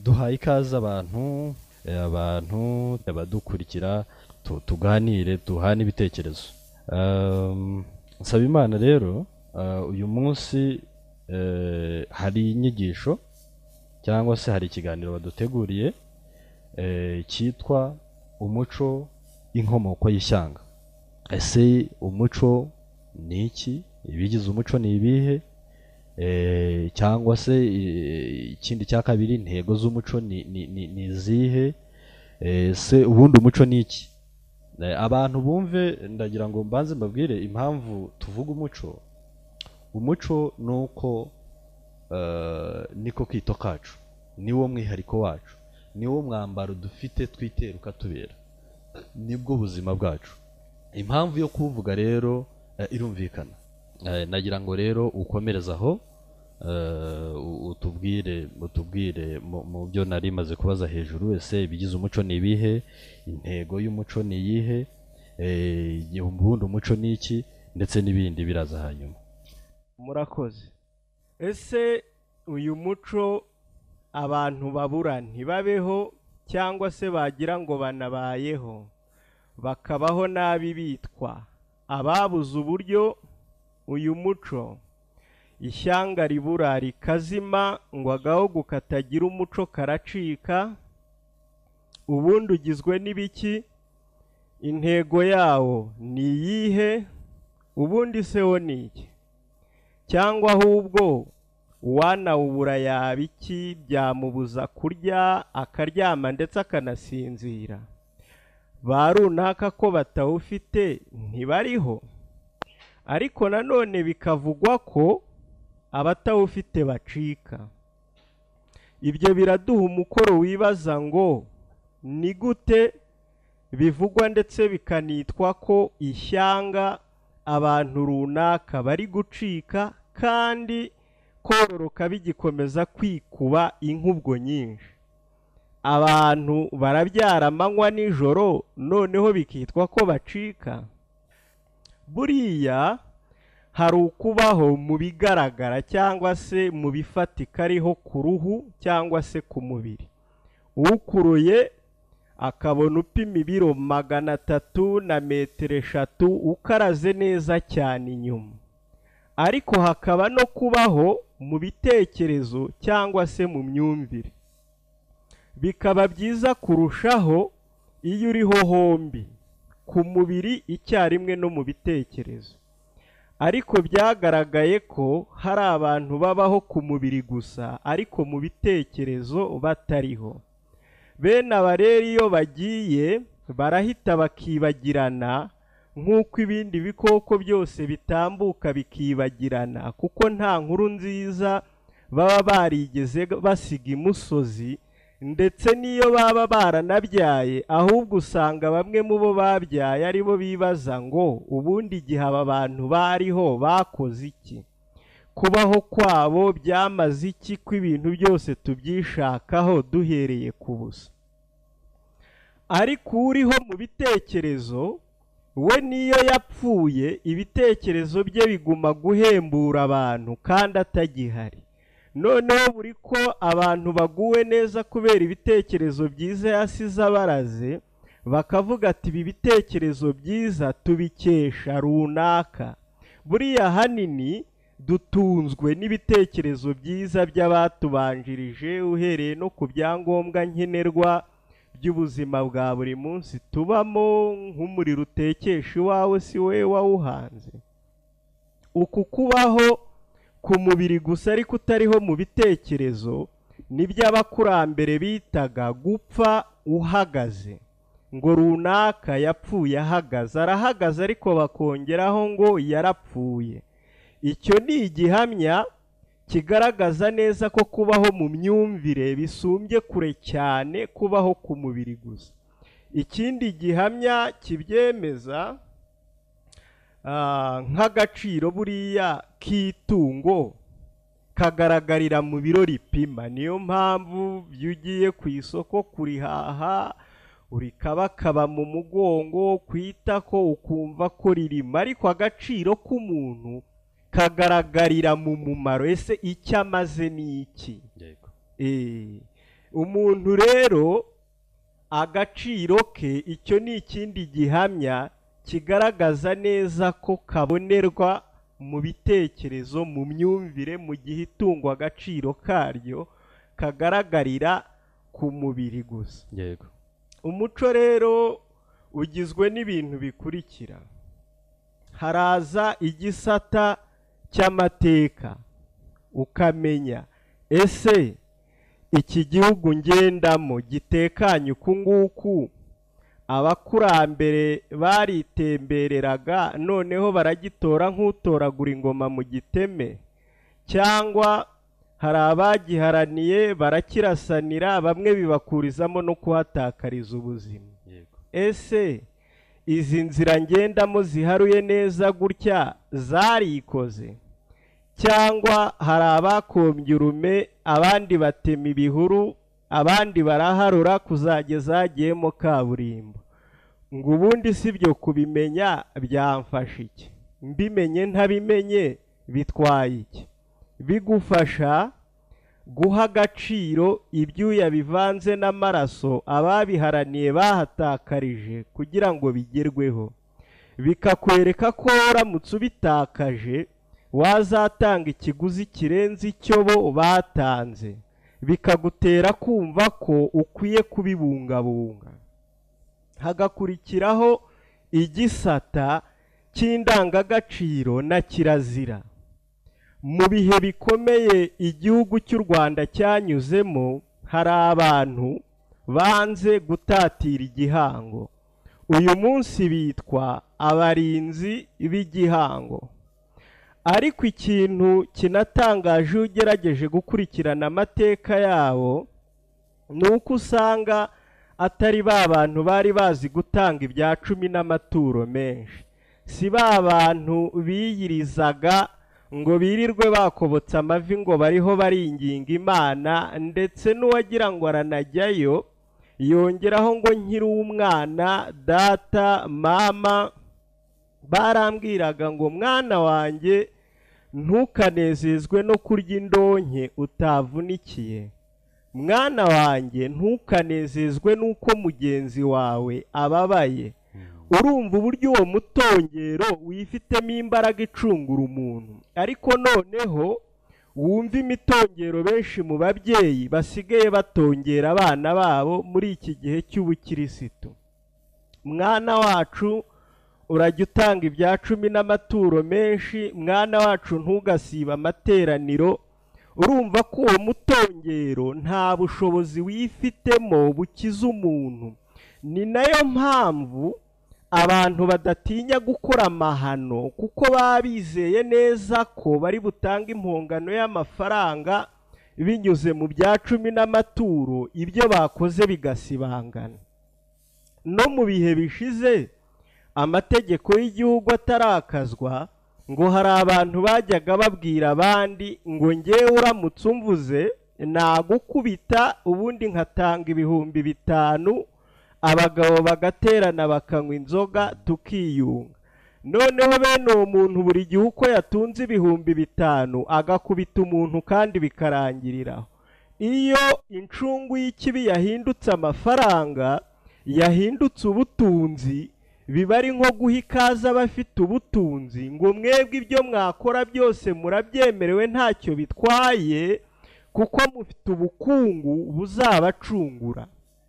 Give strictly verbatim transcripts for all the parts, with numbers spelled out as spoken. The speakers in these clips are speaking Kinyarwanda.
duhaye ikaze abantu eh, abantu abadukurikira tu- tuganire duhane ibitekerezo. Um, nsaba Imana rero uh, uyu munsi eh, hari inyigisho cyangwa se hari ikiganiro baduteguriye eh, cyitwa umuco inkomoko y'ishyanga. Ese umuco ni iki? Ibigize umuco ni ibihe? Eh, cyangwa se eh, ikindi cya kabiri, intego z'umuco ni ni ni ni izihe? Eh, se ubundi umuco ni iki? Eh, abantu bumve, ndagira ngo mbanze mbabwire impamvu tuvuga umuco. Umuco nuko eh, niko kwito kacu, niwo mwihariko wacu, niwo mwambaro dufite twitera ukatubera, nibwo buzima bwacu. Impamvu yo kuvuga rero eh, irumvikana. Eh, nagira ngo rero ukomereza aho eh, u- utubwire utubwire mu mu byo nari maze kubaza hejuru. Ese ibigize umuco ni ibihe? Intego y'umuco ni iyihe? Eh, ubundi umuco ni iki? Ndetse n'ibindi biraza hanyuma. murakoze. Ese uyu muco abantu babura ntibabeho cyangwa se bagira ngo banabayeho bakabaho nabi bitwa ababuze uburyo uyu muco ishyanga ribura rikazima ngo agahugu katagira umuco karacika? Ubundi ugizwe n'ibiki? Intego yawo ni iyihe? Ubundi se wo ni iki? Cyangwa ahubwo uwanawubura yaba iki byamubuza kurya akaryama ndetse akanasinzira? Ba runaka ko batawufite ntibariho? Ariko nanone bikavugwa ko abatawufite bacika. Ibyo biraduha umukoro wibaza ngo ni gute bivugwa ndetse bikanitwa ko ishyanga abantu runaka bari gucika kandi kororoka bigikomeza kwikuba inkubwo nyinshi. Abantu barabyara amanywa nijoro noneho bikitwa ko bacika. Buriya hari ukubaho mu bigaragara cyangwa se mu bifatika ariho ku ruhu cyangwa se ku mubiri. Ukuruye akabona upima ibiro magana atatu na metero eshatu ukaraze neza cyane inyuma. Ariko hakaba no kubaho mu bitekerezo cyangwa se mu myumvire. Bikaba byiza kurushaho iyo uriho hombi, ku mubiri icyarimwe no mu bitekerezo. Ariko byagaragaye ko hari abantu babaho ku mubiri gusa ariko mu bitekerezo batariho. Bene aba rero iyo bagiye barahita bakibagirana nk'uko ibindi bikoko byose bitambuka bikibagirana, kuko nta nkuru nziza baba barigeze basiga imusozi, ndetse n'iyo baba baranabyaye ahubwo usanga bamwe mu bo babyaye ari bo bibaza ngo ubundi igihe aba bantu bariho bakoze iki? Kubaho kwabo byamaze iki ko ibintu byose tubyishakaho duhereye ku busa? Ariko uriho mu bitekerezo we niyo yapfuye ibitekerezo bye biguma guhembura abantu kandi atagihari. Noneho buri ko abantu baguwe neza kubera ibitekerezo byiza yasize abaraze, bakavuga ati ibi bitekerezo byiza tubikesha runaka. Buriya hanini dutunzwe n'ibitekerezo byiza by'abatubanjirije, uhereye no ku byangombwa nkenerwa by'ubuzima bwa buri munsi tubamo, nk'umuriro utekesha iwawe si we wawuhanze. Uku kubaho ku mubiri gusa ariko utariho mu bitekerezo nibyo abakurambere bitaga gupfa uhagaze. Ngo runaka yapfuye ahagaze, arahagaze ariko bakongeraho ngo yarapfuye. Icyo ni igihamya kigaragaza neza ko kubaho mu myumvire bisumbye kure cyane kubaho ku mubiri gusa. Ikindi gihamya kibyemeza nk'agaciro buriya k'itungo kagaragarira mu biro ripima. Niyo mpamvu iyo ugiye ku isoko kurihaha urikabakaba mu mugongo, kwita ko ukumva ko ririma, ariko agaciro k'umuntu kagaragarira mu mumaro. Ese icyo amaze ni iki? umuntu rero agaciro ke, icyo ni ikindi gihamya kigaragaza neza ko kabonerwa mu bitekerezo, mu myumvire, mu gihe itungo agaciro karyo kagaragarira ku mubiri gusa. yego Umuco rero ugizwe n'ibintu bikurikira: haraza igisata cy'amateka, ukamenya ese iki gihugu ngendamo gitekanye uku nguku, abakurambere baritembereraga noneho baragitora nk'utoragura ingoma mu giteme, cyangwa hari abagiharaniye barakirasanira, bamwe bibakurizamo no kuhatakariza ubuzima. Ese izi nzira ngendamo ziharuye neza gutya zarikoze, cyangwa hari abakombye urume, abandi batema ibihuru, abandi baraharura kuzageza hagiyemo kaburimbo? Ngo ubundi si byo kubimenya byamfasha iki? Mbimenye ntabimenye bitwaye iki? Bigufasha guha agaciro ibyuya bivanze n'amaraso ababiharaniye bahatakarije kugira ngo bigerweho, bikakwereka ko uramutse ubitakaje wazatanga ikiguzi kirenze icyo bo batanze, bikagutera kumva ko ukwiye kubibungabunga. Hagakurikiraho igisata cy'indangagaciro na kirazira. Mu bihe bikomeye igihugu cy'u Rwanda cyanyuzemo, hari abantu banze gutatira igihango. Uyu munsi bitwa abarinzi b'igihango. Ariko ikintu kinatangaje ugerageje gukurikirana amateka yabo, ni uko usanga atari ba bantu bari bazi gutanga ibya cumi n'amaturo menshi. Si ba bantu biyirizaga ngo birirwe bakobotse amavi ngo bariho baringinga Imana, ndetse n'uwagira ngo aranajyayo yongeraho ngo nkiri umwana data mama barambwiraga ngo mwana wanjye ntukanezezwe no kurya indonke utavunikiye, mwana wanjye ntukanezezwe n'uko mugenzi wawe ababaye. Urumva uburyo uwo mutongero wifitemo imbaraga icungura umuntu. Ariko noneho wumva imitongero benshi mu babyeyi basigaye batongera abana babo muri iki gihe cy'ubukirisitu. Mwana wacu urajya utanga ibya cumi n'amaturo menshi, mwana wacu ntugasiba amateraniro. Urumva ko uwo mutongero nta bushobozi wifitemo bukiza umuntu. Ni nayo mpamvu abantu badatinya gukora amahano, kuko baba bizeye neza ko bari butange impongano y'amafaranga binyuze mu bya cumi n'amaturo, ibyo bakoze bigasibangana. No mu bihe bishize amategeko y'igihugu atarakazwa, ngo hari abantu bajyaga babwira abandi ngo ngewe uramutse umvuze nagukubita ubundi nkatanga ibihumbi bitanu, abagabo bagaterana bakanywa inzoga tukiyunga. Noneho bene uwo muntu buri gihe uko yatunze ibihumbi bitanu agakubita umuntu kandi bikarangiriraho. Iyo incungu y'ikibi yahindutse amafaranga, yahindutse ubutunzi, biba ari nko guha ikaze abafite ubutunzi ngo mwebwe ibyo mwakora byose murabyemerewe ntacyo bitwaye, kuko mufite ubukungu buzabacungura.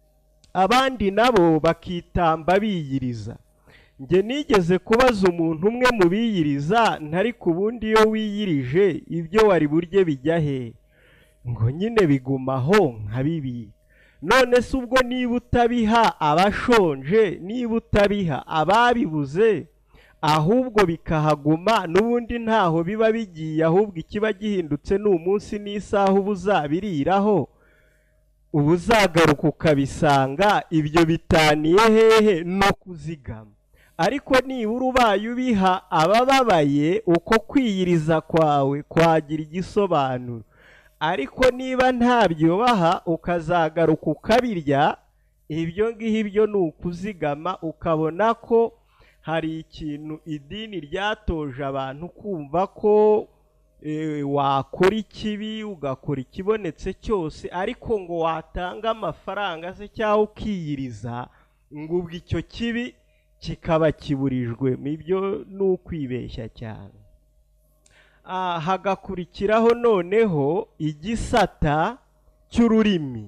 Abandi nabo bakitamba biyiriza. Nge nigeze kubaza umuntu umwe mu biyiriza, ntari ku bundi iyo wiyirije ibyo wari burye bijya he? Ngo nyine bigumaho nka bibi. None se ubwo niba utabiha abashonje, niba utabiha ababibuze, ahubwo bikahaguma, n'ubundi ntaho biba bigiye, ahubwo ikiba gihindutse ni umunsi n'isaha uba uzabiriraho, uba uzagaruka ukabisanga ibyo bitaniye hehe no kuzigama. Ariko nibura ubaye ubiha abababaye, uko kwiyiriza kwawe kwagira igisobanuro. Ariko niba ntabyo baha ukazagaruka ukabirya, ibyo ngibyo ni ukuzigama. Ukabona ko hari ikintu idini ryatoje abantu kumva ko wakora ikibi ugakora ikibonetse cyose, ariko ngo watanga amafaranga se cyangwa ukiyiriza ngo ubwo icyo kibi kikaba kiburijwe. Ibyo ni ukwibeshya cyane. Hagakurikiraho noneho igisata cy'ururimi.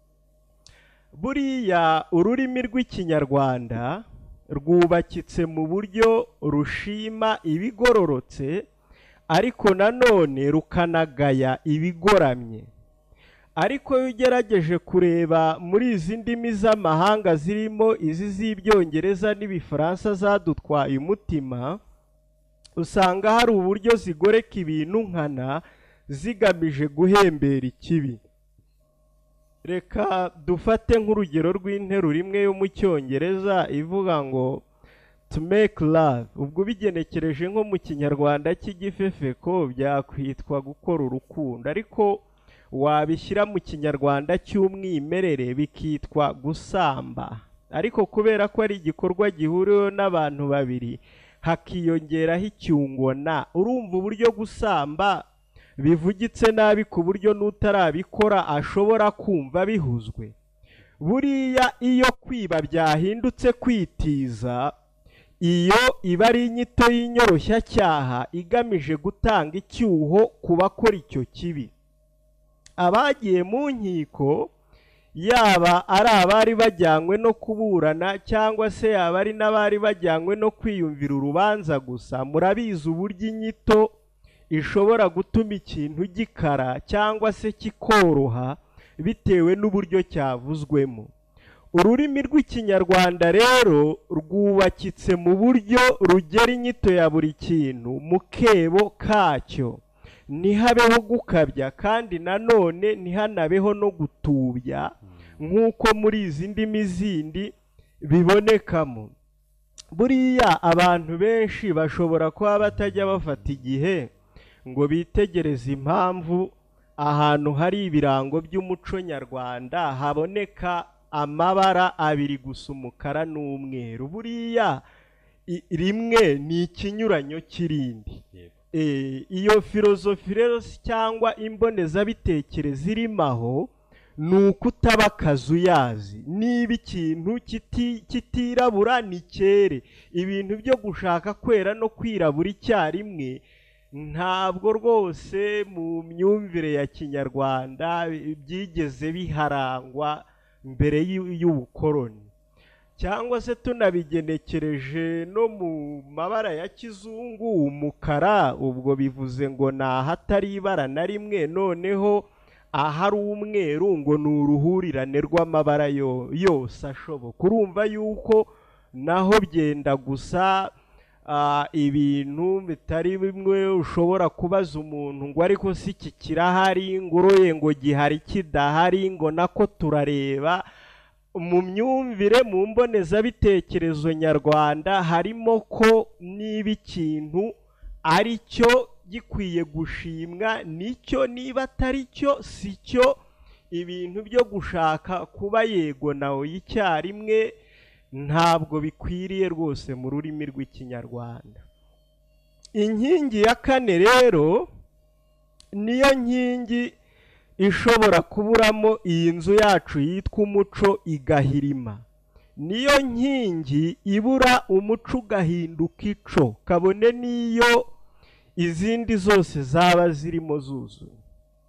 Buriya ururimi rw'ikinyarwanda rwubakitse mu buryo rushima ibigororotse, ariko nanone rukanagaya ibigoramye. Ariko iyo ugerageje kureba muri izi ndimi z'amahanga zirimo izi z'ibyongereza n'ibifaransa zadutwaye umutima, usanga hari uburyo zigoreka ibintu nkana zigamije guhembera ikibi. Reka dufate nk'urugero rw'interuro imwe yo mu cyongereza ivuga ngo to make love. Ubwo bigenekereje nko mu kinyarwanda cy'igifefeko byakwitwa gukora urukundo, ariko wabishyira mu kinyarwanda cy'umwimerere bikitwa gusamba. Ariko kubera ko ari igikorwa gihuriweho n'abantu babiri hakiyongeraho icyungona, urumva uburyo gusamba bivugitse nabi ku buryo n'utarabikora ashobora kumva bihuzwe. Buriya iyo kwiba byahindutse kwitiza, iyo iba ari inyito y'inyoroshyacyaha igamije gutanga icyuho ku bakora icyo kibi. Abagiye mu nkiko, yaba ari abari bajyanywe no kuburana cyangwa se yaba ari n'abari bajyanywe no kwiyumvira urubanza gusa, murabizi uburyo inyito ishobora gutuma ikintu gikara cyangwa se kikoroha bitewe n'uburyo cyavuzwemo. Ururimi rw'ikinyarwanda rero rwubakitse mu buryo rugera inyito ya buri kintu mu kebo kacyo, ntihabeho gukabya kandi nanone ntihanabeho no gutubya nk'uko muri izi ndimi zindi bibonekamo. Buriya abantu benshi bashobora kuba batajya bafata igihe ngo bitegereze impamvu ahantu hari ibirango by'umuco nyarwanda haboneka amabara abiri gusa, umukara n'umweru. Buriya rimwe ni ikinyuranyo kirindi. Iyo filozofi rero cyangwa imbonezabitekerezo irimo aho ni ukutaba akazuyazi. Niba ikintu kitirabura ni cyere, ibintu byo gushaka kwera no kwirabura icyarimwe ntabwo rwose mu myumvire ya kinyarwanda byigeze biharangwa mbere y'ubukoroni. Cyangwa se tunabigenekereje no mu mabara ya kizungu, umukara ubwo bivuze ngo ni ahatari ibara na rimwe, noneho ahari umweru ngo ni uruhurirane rw'amabara yose ashoboka. Urumva yuko naho byenda gusa ibintu bitari bimwe. Ushobora kubaza umuntu ngo ariko si iki kirahari, ngo uroye ngo gihari kidahari, ngo nako turareba. Mu myumvire, mu mbonezabitekerezo nyarwanda harimo ko niba ikintu ari cyo gikwiye gushimwa nicyo, niba atari cyo si cyo. Ibintu byo gushaka kuba yego nawe icyarimwe ntabwo bikwiriye rwose mu rurimi rw'ikinyarwanda. Inkingi ya kane rero niyo nkingi ishobora kuburamo iyi nzu yacu yitwa umuco igahirima. Niyo nkingi ibura umuco ugahinduka ico, kabone n'iyo izindi zose zaba zirimo zuzuye.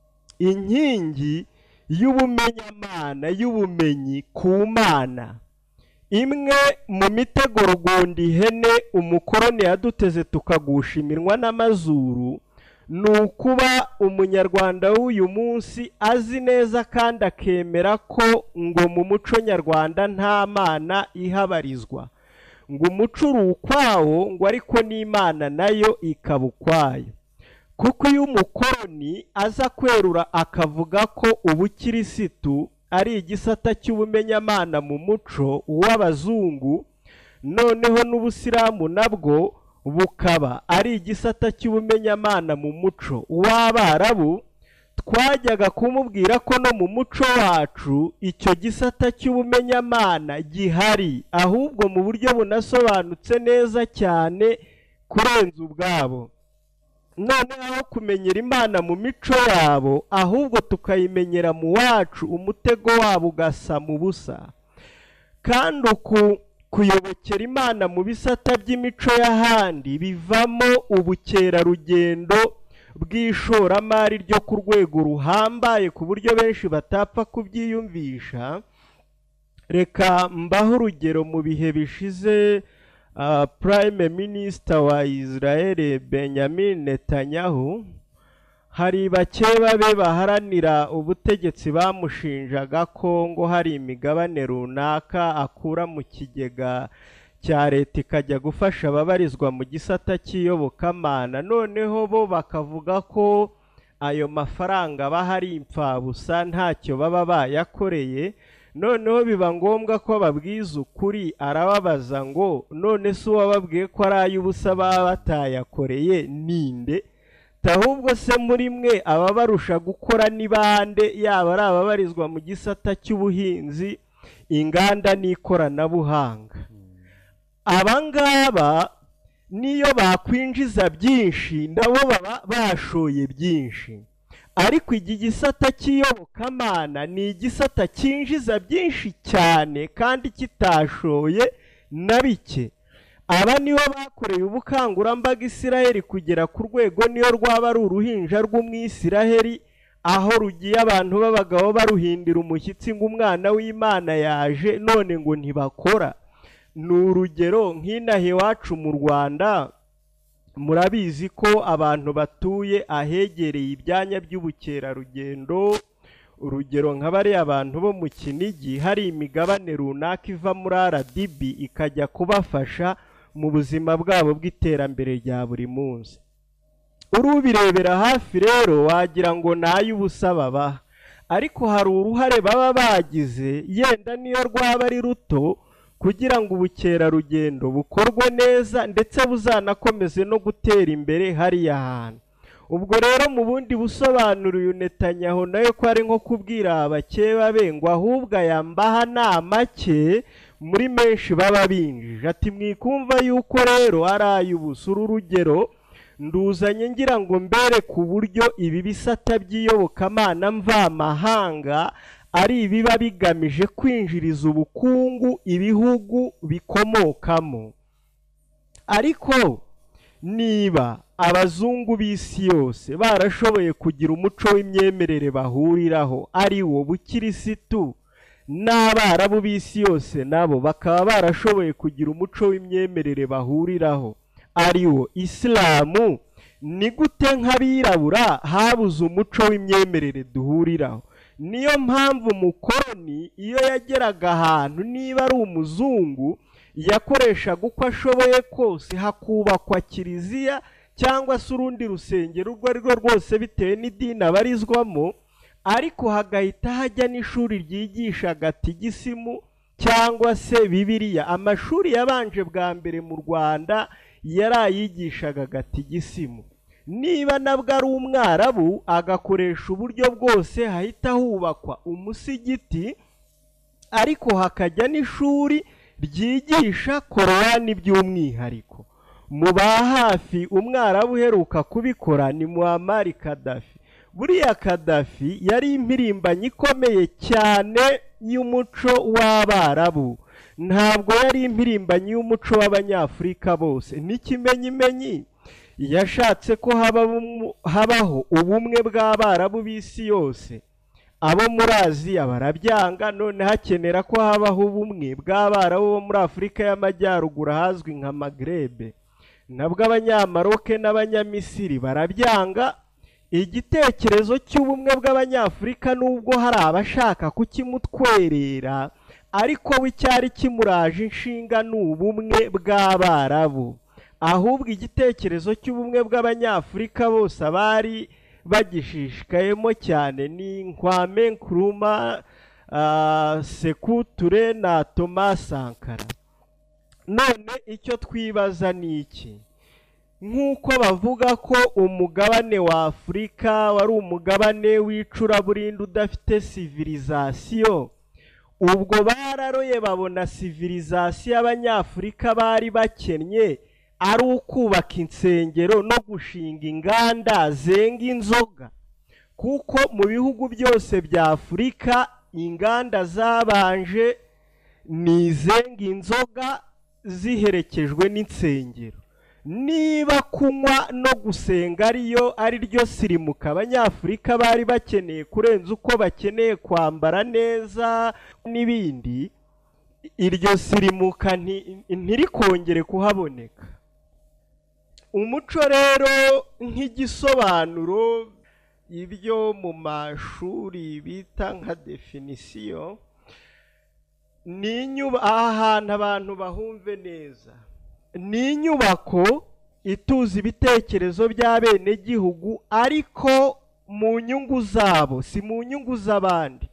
Inkingi y'ubumenyamana, y'ubumenyi ku Mana. Imwe mu mitego rugondi ihene umukoroni yaduteze tukagusha iminwa n'amazuru, ni ukuba umunyarwanda w'uyu munsi azi neza kandi akemera ko ngo mu muco nyarwanda nta mana ihabarizwa, ngo umuco uri ukwawo, ngo ariko n'Imana nayo ikaba ukwayo. Kuko iyo umukoroni aza kwerura akavuga ko ubukirisitu ari igisata cy'ubumenyamana mu muco w'abazungu, noneho n'ubusilamu nabwo bukaba ari igisata cy'ubumenyamana mu muco w'Abarabu, twajyaga kumubwira ko no mu muco wacu icyo gisata cy'ubumenyamana gihari, ahubwo mu buryo bunasobanutse neza cyane kurenza ubwabo. noneho kumenyera Imana mu mico yabo ahubwo tukayimenyera mu wacu, umutego wabo ugasa mu busa. Kandi uku kuyobokera Imana mu bisata by'imico y'ahandi bivamo ubukerarugendo bw'ishoramari ryo ku rwego ruhambaye ku buryo benshi batapfa kubyiyumvisha. Reka mbaho urugero. Mu bihe bishize uh, Prime Minister wa Israel Benjamin Netanyahu, hari bakeba be baharanira ubutegetsi bamushinjaga ko ngo hari imigabane runaka akura mu kigega cya leta ikajya gufasha ababarizwa mu gisata cy'iyobokamana. Noneho bo bakavuga ko ayo mafaranga bahari impfabusa, ntacyo baba bayakoreye. Noneho biba ngombwa ko babwiza ukuri. Arababaza ngo none se uwababwiye ko ari ay'ubusa baba batayakoreye ninde? Ahubwo se muri mwe ababarusha gukora ni bande? Yaba ari ababarizwa mu gisata cy'ubuhinzi, inganda n'ikoranabuhanga. Abangaba niyo bakwinjiza byinshi nabo baba bashoye byinshi. Ariko iki gisata cy'iyobokamana ni igisata cyinjiza byinshi cyane kandi kitashoye na bike. Aba nibo bakoreye ubukangurambaga Isiraheli kugera ku rwego niyo rwaba ari uruhinja rw'Umwisiraheli, aho rugiye abantu b'abagabo baruhindira umushyitsi ngo umwana w'Imana yaje, none ngo ntibakora. Ni urugero nk'inaha iwacu mu Rwanda. Murabizi ko abantu batuye ahegereye ibyanya by'ubukerarugendo, urugero nka bariya abantu bo mu Kinigi, hari imigabane runaka iva muri R D B ikajya kubafasha mu buzima bwabo bw'iterambere rya buri munsi. Urubirebera hafi rero wagira ngo n'ay'ubusa babaha, ariko hari uruhare baba bagize, yenda niyo rwaba ari ruto, kugira ngo ubukerarugendo bukorwe neza ndetse buzanakomeze no gutera imbere hariya hantu. Ubwo rero mu bundi busobanuro uyu Netanyahu nawe ko ari nko kubwira abakeba be ngo ahubwo ayambaha na make muri menshi baba binjije. Ati mwikumva yuko rero ari ay'ubusa. Uru rugero nduzanye ngira ngo mbere ku buryo ibi bisata by'iyobokamana mvamahanga ari ibiba bigamije kwinjiriza ubukungu ibihugu bikomokamo. Ariko niba abazungu b'isi yose barashoboye kugira umuco w'imyemerere bahuriraho ari wo bukirisitu, n'abarabu b'isi yose nabo bakaba barashoboye kugira umuco w'imyemerere bahuriraho ari wo Isilamu, ni gute nk'abirabura habuze umuco w'imyemerere duhuriraho? Niyo mpamvu umukoroni iyo yageraga ahantu, niba ari umuzungu, yakoreshaga uko ashoboye kose hakubakwa kiliziya cyangwa se urundi rusengero urwo ari rwo rwose bitewe n'idini abarizwamo, ariko hagahita hajya n'ishuri ryigisha gatigisimu cyangwa se Bibiliya. Amashuri yabanje bwa mbere mu Rwanda yari ayigishaga gatigisimu. Niba nabwo ari umwarabu agakoresha uburyo bwose, hahita hubakwa umusigiti, ariko hakajya n'ishuri ryigisha Korani by'umwihariko. Mu ba hafi umwarabu uheruka kubikora ni Muammar Gaddafi. Buriya Gaddafi yari impirimbanyi ikomeye cyane y'umuco w'Abarabu, ntabwo yari impirimbanyi y'umuco w'Abanyafurika bose. N'ikimenyimenyi yashatse ko habaho ubumwe bw'Abarabu b'isi yose. Abo muri Aziya barabyanga, none hakenera ko habaho ubumwe bw'Abarabu bo muri Afurika y'Amajyaruguru ahazwi nka Maghreb. Nabwo Abanyamaroke n'Abanyamisiri barabyanga. Igitekerezo cy'ubumwe bw'Abanyafurika nubwo hari abashaka kukimutwerera, ariko we cyari kimuraje inshinga ni ubumwe bw'Abarabu. Ahubwo igitekerezo cy'ubumwe bw'Abanyafurika bose abari bagishishikayemo cyane ni Kwame Nkrumah, uh, Sekou Touré na Thomas Sankara. None icyo twibaza ni iki? Nk'uko bavuga ko umugabane wa Afurika wari umugabane w'icuraburindi udafite civilisation, ubwo bararoye babona civilisation Abanyafurika bari bakennye, ari ukubaka insengero no gushinga inganda zenga inzoga, kuko mu bihugu byose bya Afurika inganda zabanje ni izenga inzoga ziherekejwe n'insengero. Niba kunywa no gusenga ariyo ari ryo sirimuka abanyafurika bari bakeneye kurenza uko bakeneye kwambara neza n'ibindi, iryo sirimuka ntirikongere kuhaboneka. Umuco rero nk'igisobanuro ibyo mu mashuri bita nka definisiyo, ni inyubako, ahantu abantu bahumve neza, ni inyubako ituza ibitekerezo by'abenegihugu ariko mu nyungu zabo, si mu nyungu z'abandi.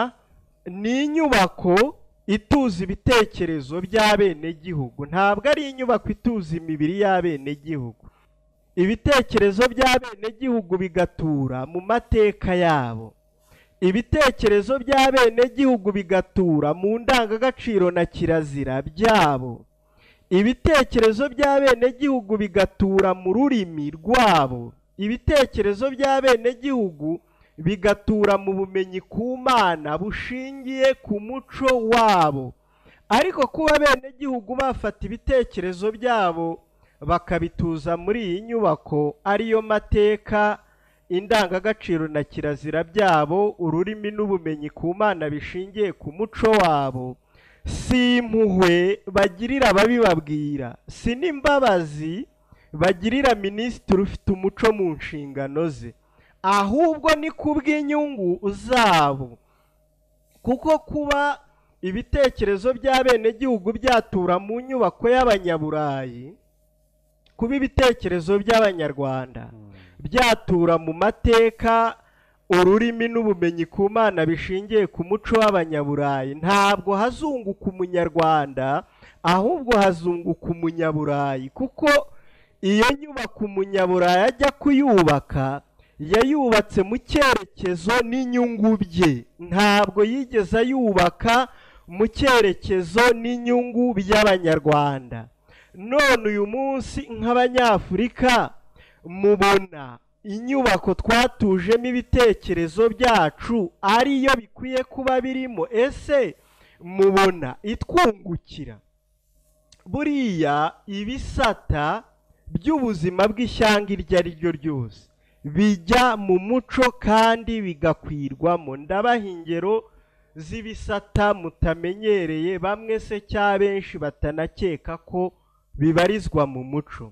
Ni inyubako ituza ibitekerezo by'abenegihugu, ntabwo ari inyubako ituza imibiri y'abenegihugu. Ibitekerezo by'abenegihugu bigatura mu mateka yabo, ibitekerezo by'abenegihugu bigatura mu ndangagaciro na kirazira byabo, ibitekerezo by'abenegihugu bigatura mu rurimi rwabo, ibitekerezo by'abenegihugu bigatura mu bumenyi ku Mana bushingiye ku muco wabo. Ariko kuba abenegihugu bafata ibitekerezo byabo bakabituza muri iyi nyubako, ariyo mateka, indangagaciro na kirazira byabo, ururimi n'ubumenyi ku Mana bishingiye ku muco wabo, si impuhwe bagirira ababibabwira, si n'imbabazi bagirira minisitiri ufite umuco mu nshingano ze, ahubwo ni kubw'inyungu zabo. Kuko kuba ibitekerezo by'abenegihugu byatura mu nyubako y'Abanyaburayi, kuba ibitekerezo by'Abanyarwanda byatura mu mateka, ururimi n'ubumenyi ku Mana bishingiye ku muco w'Abanyaburayi, ntabwo hazunguka Umunyarwanda, ahubwo hazunguka Umunyaburayi. Kuko iyo nyubako Umunyaburayi ajya kuyubaka, yayubatse mu cyerekezo n'inyungu bye, ntabwo yigeze ayubaka mu cyerekezo n'inyungu by'Abanyarwanda. None uyu munsi nk'Abanyafurika mubona inyubako twatujemo ibitekerezo byacu ariyo bikwiye kuba birimo, ese mubona itwungukira? Buriya ibisata by'ubuzima bw'ishyanga iryo ari ryo ryose bijya mu muco kandi bigakwirwamo. Ndabaha ingero z'ibisata mutamenyereye, bamwe se cya benshi batanakeka ko bibarizwa mu muco.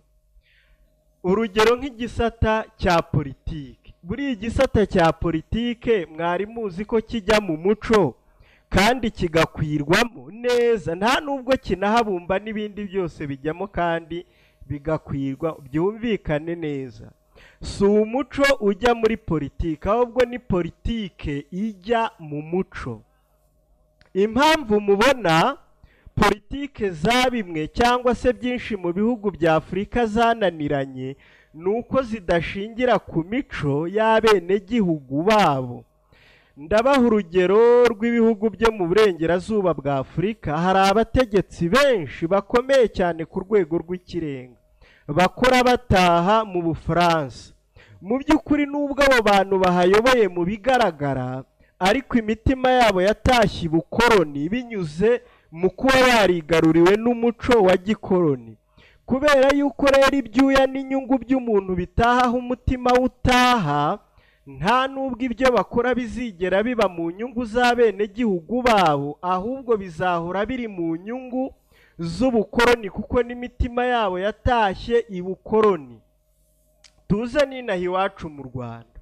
Urugero nk'igisata cya politiki. Buriya igisata cya politiki mwari muzi ko kijya mu muco kandi kigakwirwamo neza, nta nubwo kinahabumba, n'ibindi byose bijyamo kandi bigakwirwa, byumvikane neza. Si umuco ujya muri politiki, ahubwo ni politiki ijya mu muco. Impamvu mubona politike za bimwe cyangwa se byinshi mu bihugu bya Afurika zananiranye, ni uko zidashingira ku mico y'abenegihugu babo. Ndabaha urugero rw'ibihugu byo mu burengerazuba bwa Afurika. Hari abategetsi benshi bakomeye cyane ku rwego rw'ikirenga bakora bataha mu Bufaransa. Mu by'ukuri nubwo abo bantu bahayoboye mu bigaragara, ariko imitima yabo yatashye ubukoroni binyuze mu kuba barigaruriwe n'umuco wa gikoroni. Kubera yuko rero ibyuya n'inyungu by'umuntu bitahaho umutima utaha, nta nubwo ibyo bakora bizigera biba mu nyungu z'abenegihugu babo, ahubwo bizahora biri mu nyungu z'ubukoroni, kuko n'imitima yabo yatashye ibukoroni. Tuze n'inaha iwacu mu Rwanda,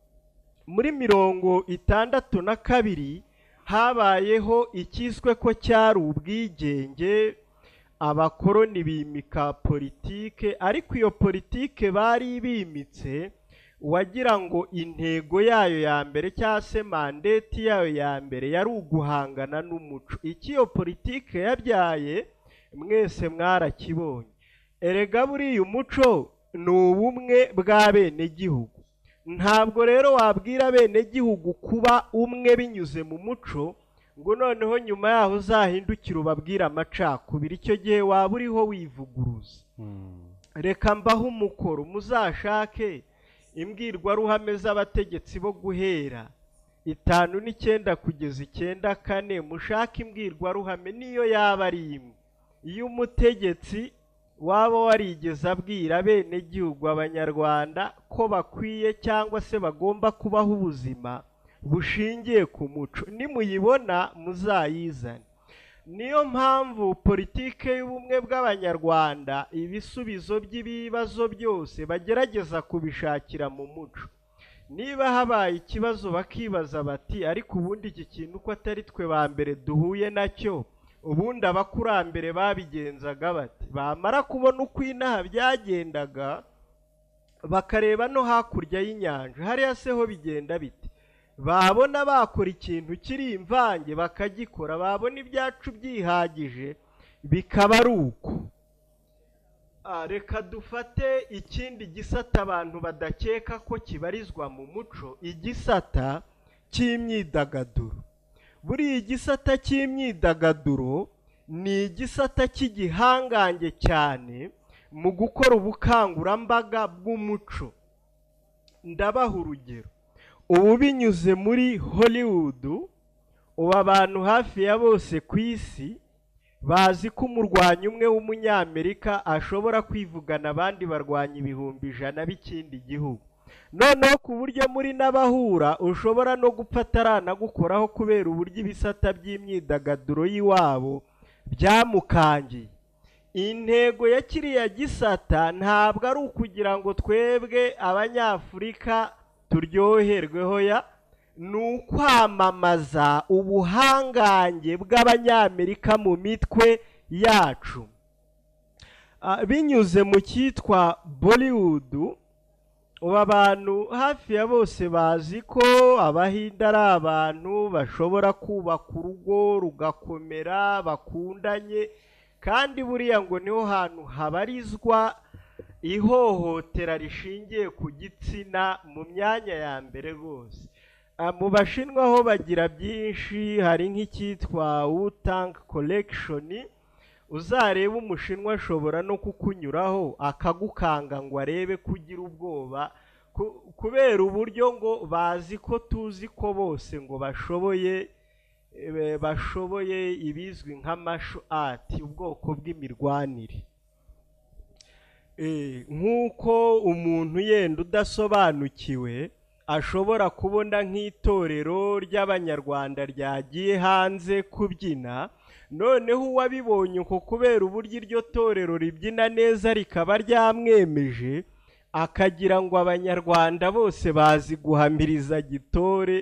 muri mirongo itandatu na kabiri habayeho ikiswe ko cyari ubwigenge, abakoroni bimika politike, ariko iyo politike bari bimitse wagira ngo intego yayo ya mbere cyangwa se mandate yayo ya mbere yari uguhangana n'umuco. Iki iyo politike yabyaye mwese mwarakibonye. Erega buriya umuco ni ubumwe bw'abenegihugu. Ntabwo rero wabwira abenegihugu kuba umwe binyuze mu muco ngo noneho nyuma yaho uzahindukira ubabwira amacakubiri, icyo gihe waba uriho wivuguruza. Reka mbaho umukoro, muzashake imbwirwaruhame z'abategetsi bo guhera itanu n'icyenda kugeza icyenda kane, mushake imbwirwaruhame niyo yaba ari imwe. Iyo umutegetsi waba warigeze abwira bene gihugu abanyarwanda ko bakwiye cyangwa se bagomba kubaho ubuzima bushingiye ku muco, nimuyibona muzayizane. Niyo mpamvu politike y'ubumwe bw'abanyarwanda ibisubizo by'ibibazo byose bagerageza kubishakira mu muco. Niba habaye ikibazo bakibaza bati ariko ubundi iki kintu ko atari twe ba mbere duhuye nacyo, ubundi abakurambere babigenzaga bati, bamara kubona uko inaha byagendaga bakareba no hakurya y'inyanja hariya se ho bigenda bite, babona bakora ikintu kiri imvange bakagikora, babona ibyacu byihagije bikaba ari uko. Reka dufate ikindi gisata abantu badakeka ko kibarizwa mu muco, igisata cy'imyidagaduro. Buriya igisata cy'imyidagaduro ni igisata cy'igihangange cyane mu gukora ubukangurambaga bw'umuco. Ndabaha urugero, ubu binyuze muri Hollywood, ubu abantu hafi ya bose ku isi bazi ko umurwanyi umwe w'umunyamerika ashobora kwivugana abandi barwanya ibihumbi ijana b'ikindi gihugu. Noneho ku buryo muri n'abahura ushobora no gupfa ataranagukoraho kubera uburyo ibisata by'imyidagaduro y'iwabo byamukangiye. Intego ya kiriya gisata ntabwo ari ukugira ngo twebwe abanyafurika turyoherweho, ya ni ukwamamaza ubuhangange bw'abanyamerika mu mitwe yacu. Binyuze mu cyitwa Bollywood, ubu abantu hafi ya bose bazi ko Abahinde ari abantu bashobora kubaka urugo rugakomera bakundanye, kandi buriya ngo niho hantu habarizwa ihohotera rishingiye ku gitsina mu myanya ya mbere rwose. Mu Bashinwa ho bagira byinshi, hari nk'icyitwa Wu-Tang Collection, uzareba Umushinwa ashobora no kukunyuraho akagukanga ngo arebe kugira ubwoba, kubera uburyo ngo bazi ko tuzi ko bose ngo bashoboye bashoboye ibizwi nka martial art, ubwoko bw'imirwanire. Nk'uko umuntu yenda udasobanukiwe ashobora kubona nk'itorero ry'abanyarwanda ryagiye hanze kubyina, noneho uwabibonye uko kubera uburyo iryo torero ribyina neza rikaba ryamwemeje, akagira ngo abanyarwanda bose bazi guhamiriza gitore.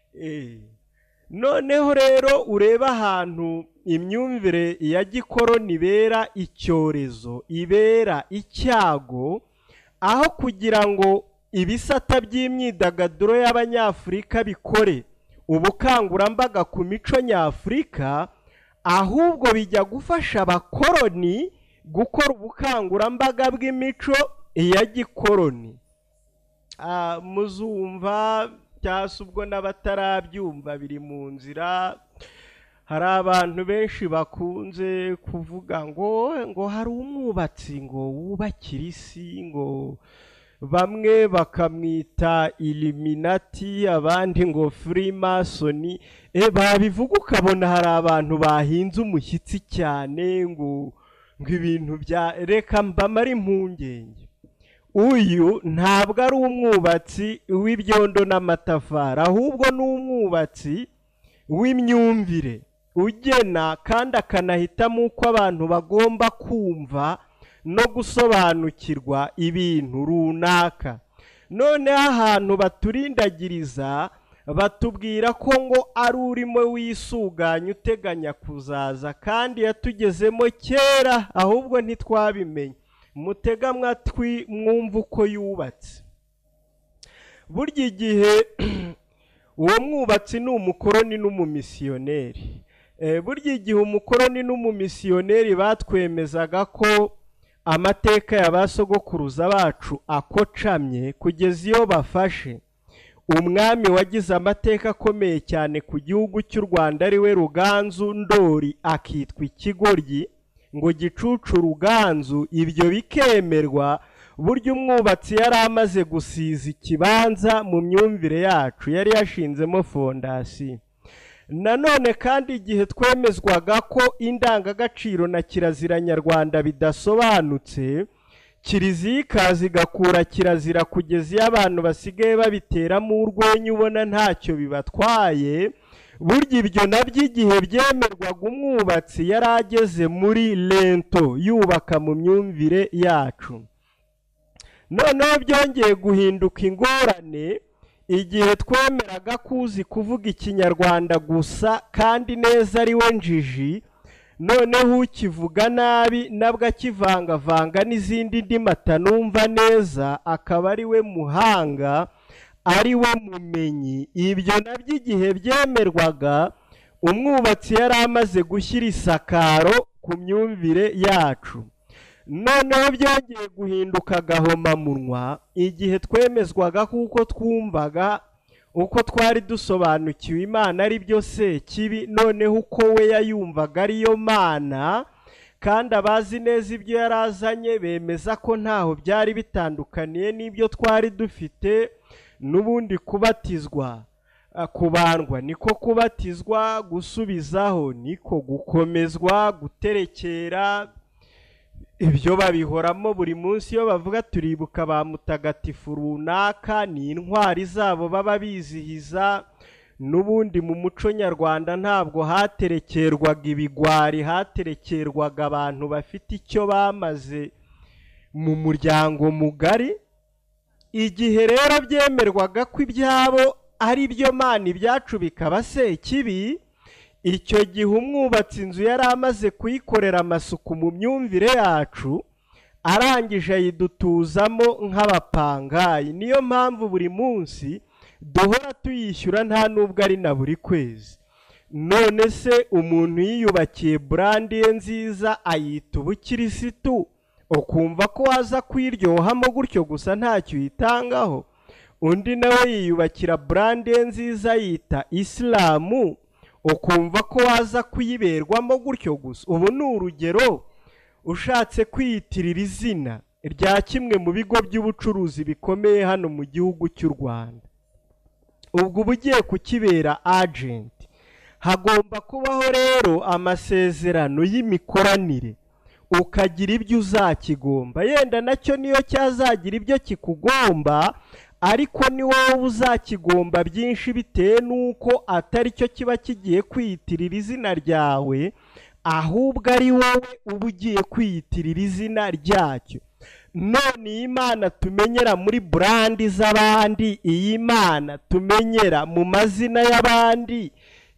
Noneho rero ureba ahantu imyumvire ya gikoroni ibera icyorezo, ibera icyago, aho kugira ngo ibisata by'imyidagaduro y'abanyafurika bikore ubukangurambaga ku mico nyafurika, ahubwo bijya gufasha abakoroni gukora ubukangurambaga bw'imico ya gikoroni. Muzumva cyangwa se ubwo n'abatarabyumva biri mu nzira, hari abantu benshi bakunze kuvuga ngo ngo hari umwubatsi ngo wubakira isi, ngo bamwe bakamwita Illuminati, abandi ngo Freemason. Babivuga ukabona hari abantu bahinze umushyitsi cyane, ngo ngo ibintu bya reka mbamara impungenge. Uyu ntabwo ari umwubatsi w'ibyondo n'amatafari, ahubwo ni umwubatsi w'imyumvire, ugena kandi akanahitamo uko abantu bagomba kumva no gusobanukirwa ibintu runaka. Noneho ahantu baturindagiriza batubwira ko ngo ari urimo wisuganya uteganya kuzaza, kandi yatugezemo kera ahubwo ntitwabimenye. Mutega amatwi mwumva uko yubatse. Burya igihe uwo mwubatsi ni umukoroni n'umumisiyoneri. Burya igihe umukoroni n'umumisiyoneri batwemezaga ko amateka ya ba sogokuruza bacu akocamye kugeza iyo bafashe umwami wagize amateka akomeye cyane ku gihugu cy'u Rwanda ari we Ruganzu Ndori akitwa ikigoryi ngo gicucu Ruganzu, ibyo bikemerwa. Burya umwubatsi yari amaze gusiza ikibanza mu myumvire yacu, yari yashinzemo fondasiyo. Nanone kandi igihe twemezwaga ko indangagaciro na kirazira nyarwanda bidasobanutse, kiliziya ikaza igakura kirazira kugeza iyo abantu basigaye babiteramo urwenya ubona ntacyo bibatwaye. Burya ibyo nabyo igihe byemerwaga umwubatsi yari ageze muri lento yubaka mu myumvire yacu. Noneho byongeye guhinduka ingorane igihe twemeraga kuzi kuvuga ikinyarwanda gusa kandi neza ari we njiji, noneho ukivuga nabi nabwo akivangavanga n'izindi ndimi atanumva neza akaba ari we muhanga, ari we mumenyi. Ibyo nabyo igihe byemerwaga umwubatsi yari amaze gushyira isakaro ku myumvire yacu. Noneho byongeye guhinduka agahomamunwa igihe twemezwaga kuko twumvaga uko twari dusobanukiwe Imana ari byo Sekibi, noneho uko we yayumvaga ariyo Mana, kandi abazi neza ibyo yari azanye bemeza ko ntaho byari bitandukaniye n'ibyo twari dufite. N'ubundi kubatizwa, kubandwa niko kubatizwa, gusubizaho niko gukomezwa, guterekera ibyo babihoramo buri munsi. Iyo bavuga turibuka ba mutagatifu runaka, ni intwari zabo baba bizihiza. N'ubundi mu muco nyarwanda ntabwo haterekerwaga ibigwari, haterekerwaga abantu bafite icyo bamaze mu muryango mugari. Igihe rero byemerwaga ko ibyabo ari byo Mana, ibyacu bikaba Sekibi, icyo gihe umwubatsi inzu yari amaze kuyikorera amasuku mu myumvire yacu, arangije ayidutuzamo nk'abapangayi. Niyo mpamvu buri munsi duhora tuyishyura nta nubwo ari na buri kwezi. None se umuntu yiyubakiye brand ye nziza ayita ubukirisitu, ukumva ko waza kwiryohamo gutyo gusa ntacyo uyitangaho? Undi nawe yiyubakira brand ye nziza yita Islamu, ukumva ko waza kuyiberwamo gutyo gusa? Ubu ni urugero ushatse kwiyitirira izina rya kimwe mu bigo by'ubucuruzi bikomeye hano mu gihugu cy'u Rwanda. Ubwo uba ugiye kukibera agent. Hagomba kubaho rero amasezerano y'imikoranire, ukagira ibyo uzakigomba. Yenda nacyo niyo cyazagira ibyo kikugomba, ariko ni wowe uzakigomba byinshi bitewe n'uko atari cyo kiba kigiye kwiyitirira izina ryawe, ahubwo ari wowe uba ugiye kwiyitirira izina ryacyo. None iyi Mana tumenyera muri brandi z'abandi, iyi Mana tumenyera mu mazina y'abandi,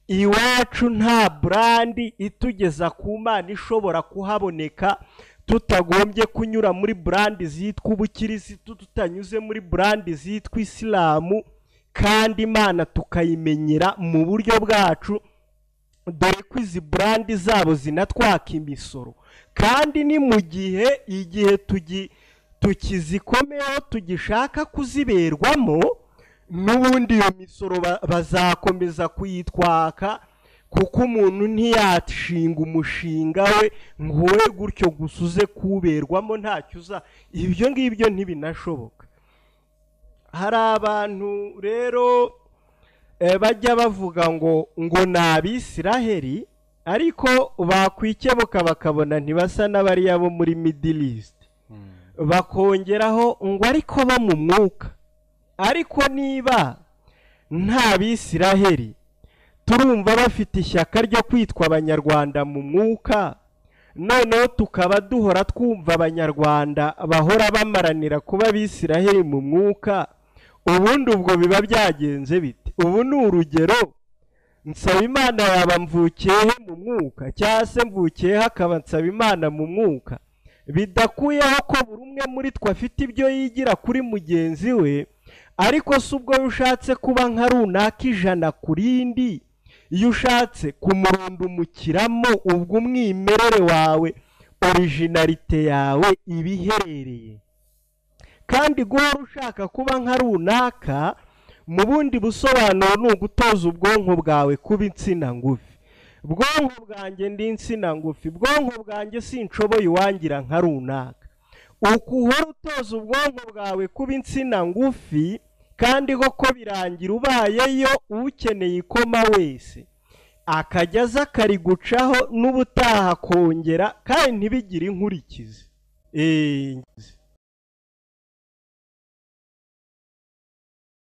iwacu nta brandi itugeza ku Mana ishobora kuhaboneka tutagombye kunyura muri brandi zitwa ubukirisitu, tutanyuze muri brandi zitwa Islamu, kandi Imana tukayimenyera mu buryo bwacu, dore ko izi brandi zabo zinatwaka imisoro. Kandi ni mu gihe igihe tugi tukizikomeho tugishaka kuziberwamo, n'ubundi iyo misoro bazakomeza kuyitwaka, kuko umuntu ntiyashinga umushinga we ngo we gutyo gusa uze kuberwamo ntacyo uza. Ibyo ngibyo ntibinashoboka. Hari abantu rero bajya bavuga ngo ngo ni Abisiraheli, ariko bakwikebuka bakabona ntibasa n'abariya bo muri Middle East, bakongeraho ngo ariko bo mu mwuka. Ariko niba nta Bisiraheli, turumva bafite ishyaka ryo kwitwa abanyarwanda mu mwuka, noneho tukaba duhora twumva abanyarwanda bahora bamaranira kuba Abisiraheli mu mwuka, ubundi ubwo biba byagenze bite? Ubu ni urugero, Nsabimana yaba mvukiyehe mu mwuka, cyangwa se mvukiyeho akaba Nsabimana mu mwuka? Bidakuyeho ko buri umwe muri twe afite ibyo yigira kuri mugenzi we, ariko si ubwo ushatse kuba nka runaka ijana ku rindi, iyo ushatse kumurundumukiramo ubwo umwimerere wawe, originalite yawe ibiherereye. Kandi guhora ushaka kuba nka runaka mu bundi busobanuro ni ugutoza ubwonko bwawe kuba insina ngufi. Bwonko bwanjye ndi insina ngufi, bwonko bwanjye sinshoboye uwangira nka runaka. Uko uhora utoza ubwonko bwawe kuba insina ngufi, kandi koko birangira ubayeyo ukeneye ikoma wese akajya aza akarigucaho n'ubutaha kongera, kandi ntibigire inkurikizi. eee